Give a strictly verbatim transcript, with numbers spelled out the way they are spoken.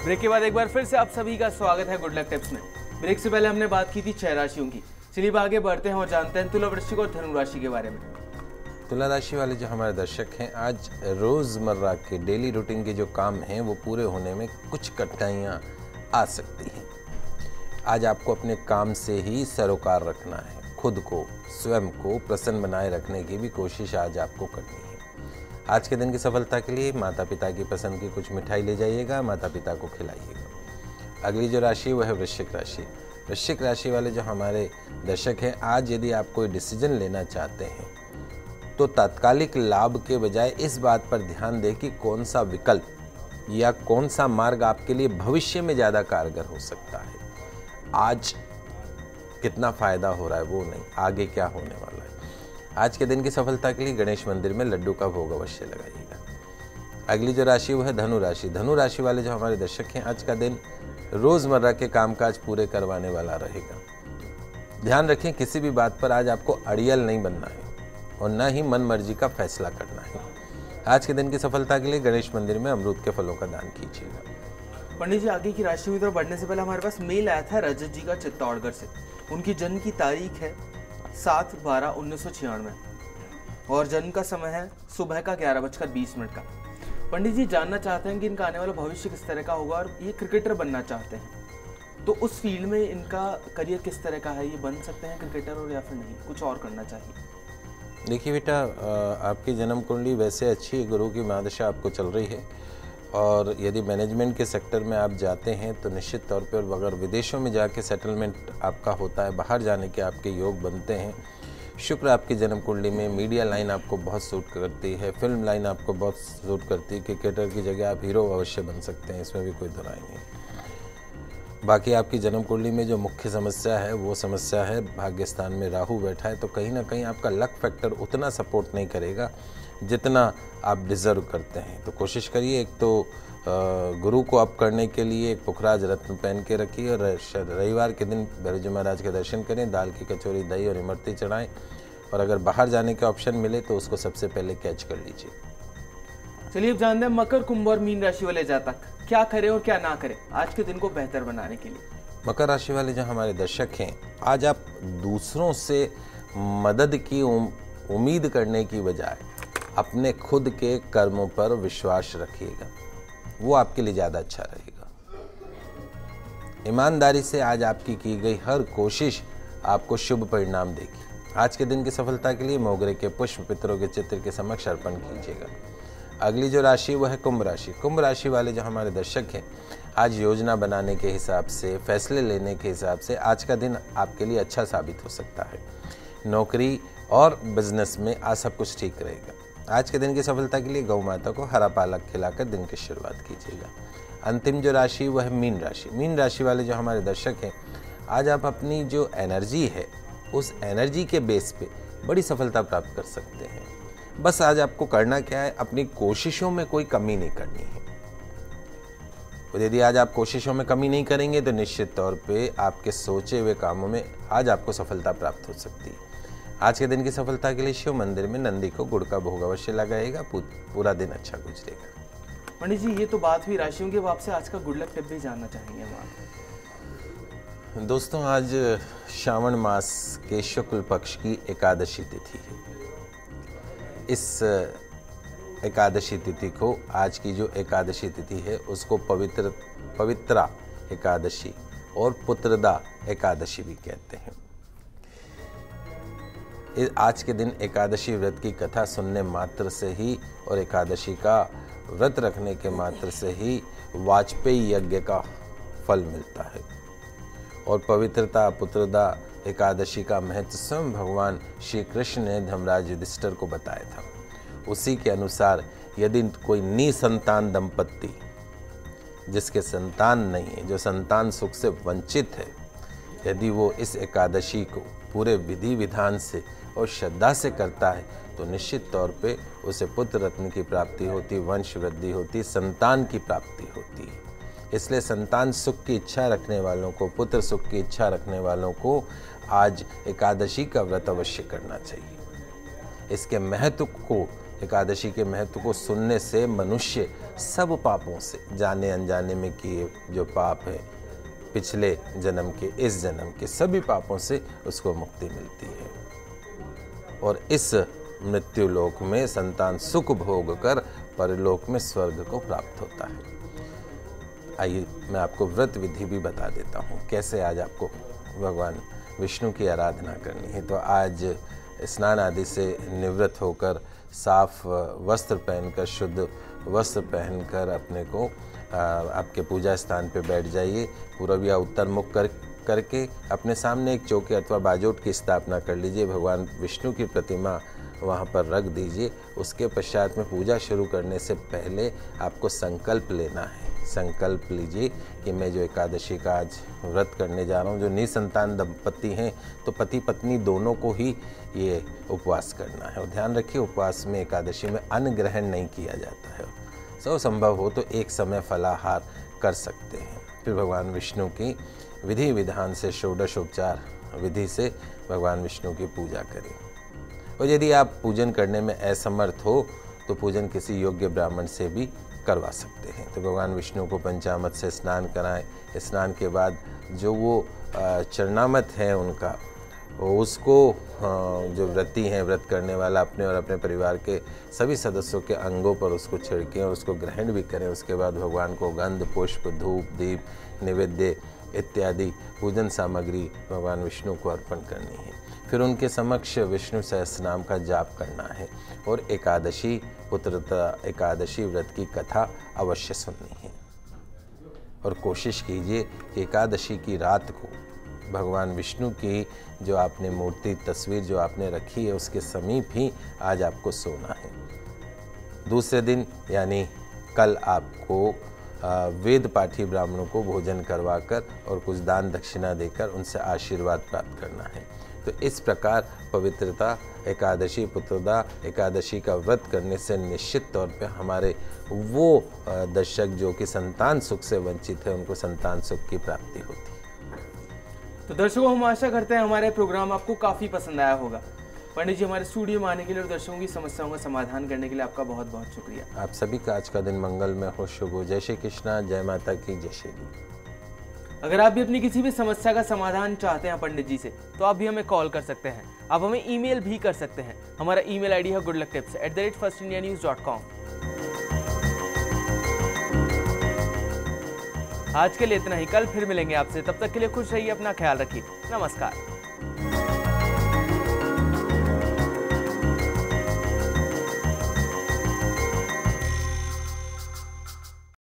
Break के बाद एक बार फिर से आप सभी का स्वागत है गुड लक टिप्स में। ब्रेक से पहले हमने बात की थी छह राशियों की। चलिए अब आगे बढ़ते हैं और जानते हैं तुला, वृश्चिक और धनु राशि के बारे में। तुला राशि वाले जो हमारे दर्शक हैं, आज रोज़मर्रा के डेली रूटीन के जो काम हैं वो पूरे होने में कुछ कठिनाइयाँ आ सकती हैं। आज आपको अपने काम से ही सरोकार रखना है। खुद को, स्वयं को प्रसन्न बनाए रखने की भी कोशिश आज आपको करनी है। आज के दिन की सफलता के लिए माता पिता की पसंद की कुछ मिठाई ले जाइएगा, माता पिता को खिलाइएगा। अगली जो राशि वह है वृश्चिक राशि। वृश्चिक राशि वाले जो हमारे दर्शक हैं, आज यदि आप कोई डिसीजन लेना चाहते हैं तो तात्कालिक लाभ के बजाय इस बात पर ध्यान दें कि कौन सा विकल्प या कौन सा मार्ग आपके लिए भविष्य में ज़्यादा कारगर हो सकता है। आज कितना फ़ायदा हो रहा है वो नहीं, आगे क्या होने वाला है। आज के दिन की सफलता के लिए गणेश मंदिर में लड्डू का भोग अवश्य लगाइएगा। अगली जो राशि वो है धनु राशि। धनु राशि वाले जो हमारे दर्शक हैं, आज का दिन रोज़मर्रा के कामकाज पूरे करवाने वाला रहेगा। ध्यान रखें, किसी भी बात पर आज आपको अड़ियल नहीं बनना है और न ही मन मर्जी का फैसला करना है। आज के दिन की सफलता के लिए गणेश मंदिर में अमरूद के फलों का दान कीजिएगा। पंडित जी, आगे की राशि की तरफ बढ़ने से पहले हमारे पास मेल आया था रजत जी का चित्तौड़गढ़ से। उनकी जन्म की तारीख है सात बारह उन्नीस सौ छियानवे और जन्म का समय है सुबह का ग्यारह बजकर बीस मिनट का। पंडित जी जानना चाहते हैं कि इनका आने वाला भविष्य किस तरह का होगा और ये क्रिकेटर बनना चाहते हैं, तो उस फील्ड में इनका करियर किस तरह का है, ये बन सकते हैं क्रिकेटर और या फिर नहीं, कुछ और करना चाहिए। देखिए बेटा, आपकी जन्म कुंडली वैसे अच्छी है, गुरु की महादशा आपको चल रही है और यदि मैनेजमेंट के सेक्टर में आप जाते हैं तो निश्चित तौर पर अगर विदेशों में जाके सेटलमेंट आपका होता है, बाहर जाने के आपके योग बनते हैं। शुक्र आपकी जन्म कुंडली में, मीडिया लाइन आपको बहुत सूट करती है, फिल्म लाइन आपको बहुत सूट करती है। क्रिकेटर की जगह आप हीरो अवश्य बन सकते हैं, इसमें भी कोई दो राय नहीं। बाकी आपकी जन्म कुंडली में जो मुख्य समस्या है वो समस्या है भाग्य स्थान में राहु बैठा है, तो कहीं ना कहीं आपका लक फैक्टर उतना सपोर्ट नहीं करेगा जितना आप डिज़र्व करते हैं। तो कोशिश करिए, एक तो गुरु को अप करने के लिए एक पुखराज रत्न पहन के रखिए और रविवार के दिन बिरजू महाराज के दर्शन करें, दाल की कचौरी, दही और इमरती चढ़ाएं और अगर बाहर जाने के ऑप्शन मिले तो उसको सबसे पहले कैच कर लीजिए। चलिए अब जानते हैं मकर, कुंभ और मीन राशि वाले जातक क्या करें और क्या ना करें आज के दिन को बेहतर बनाने के लिए। मकर राशि वाले जो हमारे दर्शक हैं, आज आप दूसरों से मदद की उम्मीद करने की बजाय अपने खुद के कर्मों पर विश्वास रखिएगा, वो आपके लिए ज़्यादा अच्छा रहेगा। ईमानदारी से आज आपकी की गई हर कोशिश आपको शुभ परिणाम देगी। आज के दिन की सफलता के लिए मोगरे के पुष्प पितरों के चित्र के समक्ष अर्पण कीजिएगा। अगली जो राशि वह है कुंभ राशि। कुंभ राशि वाले जो हमारे दर्शक हैं, आज योजना बनाने के हिसाब से, फैसले लेने के हिसाब से आज का दिन आपके लिए अच्छा साबित हो सकता है। नौकरी और बिजनेस में आज सब कुछ ठीक रहेगा। आज के दिन की सफलता के लिए गौ माता को हरा पालक खिलाकर दिन की शुरुआत कीजिएगा। अंतिम जो राशि वह है मीन राशि। मीन राशि वाले जो हमारे दर्शक हैं, आज आप अपनी जो एनर्जी है उस एनर्जी के बेस पे बड़ी सफलता प्राप्त कर सकते हैं। बस आज आपको करना क्या है, अपनी कोशिशों में कोई कमी नहीं करनी है। तो यदि आज आप कोशिशों में कमी नहीं करेंगे तो निश्चित तौर पे आपके सोचे हुए कामों में आज आपको सफलता प्राप्त हो सकती है। आज के दिन की सफलता के लिए शिव मंदिर में नंदी को गुड़ का भोग अवश्य लगाइएगा, पूरा दिन अच्छा गुजरेगा। पंडित जी, ये तो बात हुई राशियों की, आपसे आज का गुड लक टिप भी जानना चाहेंगे हम। दोस्तों, आज श्रावण मास के शुक्ल पक्ष की एकादशी तिथि है। इस एकादशी तिथि को, आज की जो एकादशी तिथि है उसको पवित्र पवित्रा एकादशी और पुत्रदा एकादशी भी कहते हैं। आज के दिन एकादशी व्रत की कथा सुनने मात्र से ही और एकादशी का व्रत रखने के मात्र से ही वाजपेयी यज्ञ का फल मिलता है। और पवित्रता पुत्रदा एकादशी का महत्व स्वयं भगवान श्री कृष्ण ने धर्मराज युधिष्ठिर को बताया था। उसी के अनुसार यदि कोई निसंतान दंपत्ति, जिसके संतान नहीं है, जो संतान सुख से वंचित है, यदि वो इस एकादशी को पूरे विधि विधान से और श्रद्धा से करता है तो निश्चित तौर पे उसे पुत्र रत्न की प्राप्ति होती, वंश वृद्धि होती, संतान की प्राप्ति होती है। इसलिए संतान सुख की इच्छा रखने वालों को, पुत्र सुख की इच्छा रखने वालों को आज एकादशी का व्रत अवश्य करना चाहिए। इसके महत्व को एकादशी के महत्व को सुनने से मनुष्य सब पापों से, जाने अनजाने में किए जो पाप है, पिछले जन्म के, इस जन्म के सभी पापों से उसको मुक्ति मिलती है और इस मृत्यु लोक में संतान सुख भोग कर परलोक में स्वर्ग को प्राप्त होता है। आइए मैं आपको व्रत विधि भी बता देता हूँ, कैसे आज आपको भगवान विष्णु की आराधना करनी है। तो आज स्नान आदि से निवृत्त होकर साफ वस्त्र पहनकर, शुद्ध वस्त्र पहनकर अपने को आपके पूजा स्थान पे बैठ जाइए। पूर्व या उत्तर मुख कर करके अपने सामने एक चौके अथवा बाजोट की स्थापना कर लीजिए। भगवान विष्णु की प्रतिमा वहाँ पर रख दीजिए। उसके पश्चात में पूजा शुरू करने से पहले आपको संकल्प लेना है। संकल्प लीजिए कि मैं जो एकादशी का आज व्रत करने जा रहा हूँ, जो निसंतान दंपति हैं तो पति पत्नी दोनों को ही ये उपवास करना है। और ध्यान रखिए, उपवास में एकादशी में अन्न ग्रहण नहीं किया जाता है। सो संभव हो तो एक समय फलाहार कर सकते हैं। फिर भगवान विष्णु की विधि विधान से षोडशोपचार विधि से भगवान विष्णु की पूजा करें। और यदि आप पूजन करने में असमर्थ हो तो पूजन किसी योग्य ब्राह्मण से भी करवा सकते हैं। तो भगवान विष्णु को पंचामृत से स्नान कराएं। स्नान के बाद जो वो चरणामृत है उनका, उसको जो व्रती हैं, व्रत करने वाला, अपने और अपने परिवार के सभी सदस्यों के अंगों पर उसको छिड़कें और उसको ग्रहण भी करें। उसके बाद भगवान को गंध, पुष्प, धूप, दीप, नैवेद्य इत्यादि पूजन सामग्री भगवान विष्णु को अर्पण करनी है। फिर उनके समक्ष विष्णु सहस्रनाम का जाप करना है और एकादशी पुत्रता एकादशी व्रत की कथा अवश्य सुननी है। और कोशिश कीजिए कि एकादशी की रात को भगवान विष्णु की जो आपने मूर्ति, तस्वीर जो आपने रखी है उसके समीप ही आज आपको सोना है। दूसरे दिन यानी कल आपको वेद पाठी ब्राह्मणों को भोजन करवाकर और कुछ दान दक्षिणा देकर उनसे आशीर्वाद प्राप्त करना है। तो इस प्रकार पवित्रता एकादशी पुत्रदा एकादशी का व्रत करने से निश्चित तौर पे हमारे वो दर्शक जो कि संतान सुख से वंचित है, उनको संतान सुख की प्राप्ति होती है। तो दर्शकों, हम आशा करते हैं हमारे प्रोग्राम आपको काफ़ी पसंद आया होगा। पंडित जी, हमारे स्टूडियो में आने के लिए और दर्शकों की समस्याओं का समाधान करने के लिए आपका बहुत बहुत शुक्रिया। आप सभी का आज का दिन मंगलमय हो, शुभ हो। जय श्री कृष्णा, जय माता की, जय श्री जी। अगर आप भी अपनी किसी भी समस्या का समाधान चाहते हैं पंडित जी से, तो आप भी हमें कॉल कर सकते हैं। आप हमें ईमेल भी कर सकते हैं। हमारा ईमेल आईडी है good luck tips at the rate first India news dot com. आज के लिए इतना ही। कल फिर मिलेंगे आपसे। तब तक के लिए खुश रहिए, अपना ख्याल रखिए। नमस्कार।